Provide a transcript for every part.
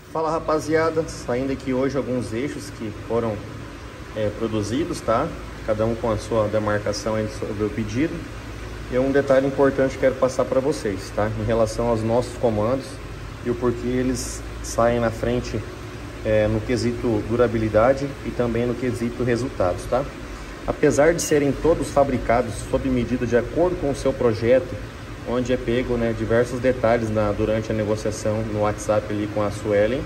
Fala rapaziada, saindo aqui hoje alguns eixos que foram produzidos, tá? Cada um com a sua demarcação aí sobre o pedido. E um detalhe importante que quero passar para vocês, tá? Em relação aos nossos comandos e o porquê eles saem na frente no quesito durabilidade e também no quesito resultados, tá? Apesar de serem todos fabricados sob medida de acordo com o seu projeto, onde é pego diversos detalhes durante a negociação no WhatsApp ali com a Suelen,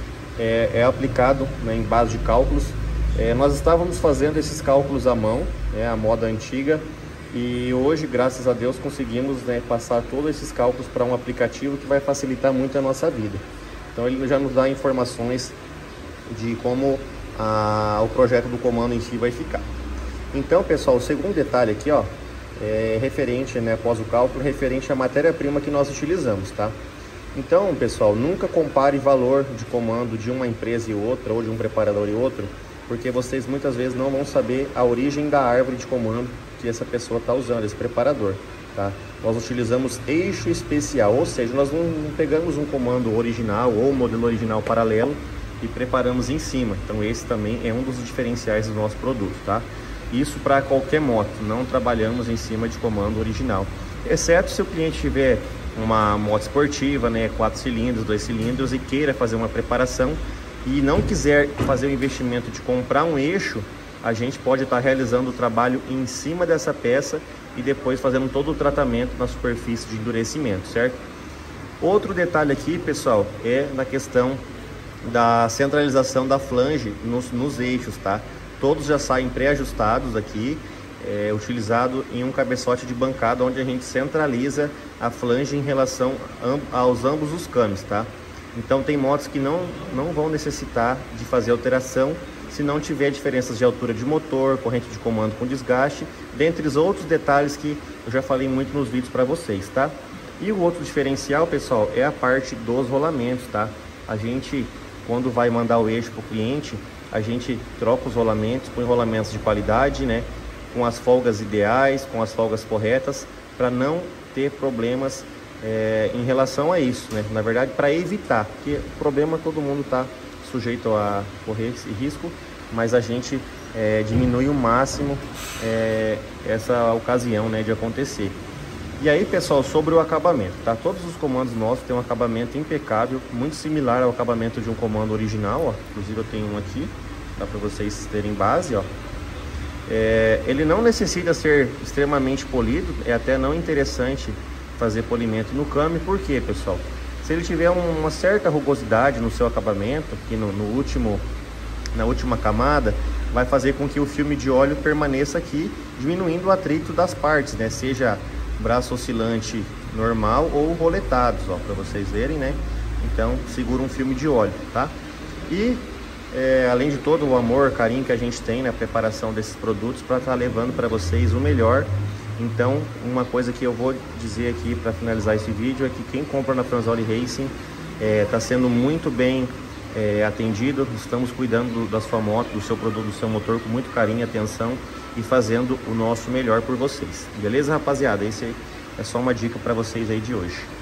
é aplicado em base de cálculos. Nós estávamos fazendo esses cálculos à mão, a moda antiga, e hoje, graças a Deus, conseguimos passar todos esses cálculos para um aplicativo que vai facilitar muito a nossa vida. Então ele já nos dá informações de como o projeto do comando em si vai ficar. Então, pessoal, o segundo detalhe aqui, ó, referente, após o cálculo, referente à matéria-prima que nós utilizamos, tá? Então, pessoal, nunca compare valor de comando de uma empresa e outra, ou de um preparador e outro, porque vocês muitas vezes não vão saber a origem da árvore de comando que essa pessoa está usando, esse preparador, tá? Nós utilizamos eixo especial, ou seja, nós não pegamos um comando original ou modelo original paralelo e preparamos em cima. Então esse também é um dos diferenciais do nosso produto, tá? Isso para qualquer moto, não trabalhamos em cima de comando original, exceto se o cliente tiver uma moto esportiva, 4 cilindros, 2 cilindros, e queira fazer uma preparação e não quiser fazer o investimento de comprar um eixo, a gente pode estar realizando o trabalho em cima dessa peça e depois fazendo todo o tratamento na superfície de endurecimento, certo? Outro detalhe aqui, pessoal, é na questão da centralização da flange nos eixos, tá? Todos já saem pré-ajustados aqui, utilizado em um cabeçote de bancada, onde a gente centraliza a flange em relação aos ambos os cames, tá? Então tem motos que não vão necessitar de fazer alteração se não tiver diferenças de altura de motor, corrente de comando com desgaste, dentre os outros detalhes que eu já falei muito nos vídeos para vocês, tá? E o outro diferencial, pessoal, é a parte dos rolamentos, tá? A gente, quando vai mandar o eixo para o cliente, a gente troca os rolamentos, põe rolamentos de qualidade, com as folgas ideais, com as folgas corretas, para não ter problemas em relação a isso, Na verdade, para evitar, porque o problema todo mundo está sujeito a correr esse risco, mas a gente diminui o máximo essa ocasião de acontecer. E aí, pessoal, sobre o acabamento, tá? Todos os comandos nossos têm um acabamento impecável, muito similar ao acabamento de um comando original, ó. Inclusive eu tenho um aqui, dá para vocês terem base, ó. Ele não necessita ser extremamente polido, é até não interessante fazer polimento no came. Por quê, pessoal? Se ele tiver uma certa rugosidade no seu acabamento, aqui na última camada, vai fazer com que o filme de óleo permaneça aqui, diminuindo o atrito das partes, seja braço oscilante normal ou roletados, ó, para vocês verem, Então segura um filme de óleo, tá? E além de todo o amor, carinho que a gente tem na preparação desses produtos para estar levando para vocês o melhor. Então, uma coisa que eu vou dizer aqui para finalizar esse vídeo é que quem compra na Franzoli Racing está sendo muito bem atendido. Estamos cuidando da sua moto, do seu produto, do seu motor com muito carinho e atenção e fazendo o nosso melhor por vocês. Beleza, rapaziada? Esse é só uma dica para vocês aí de hoje.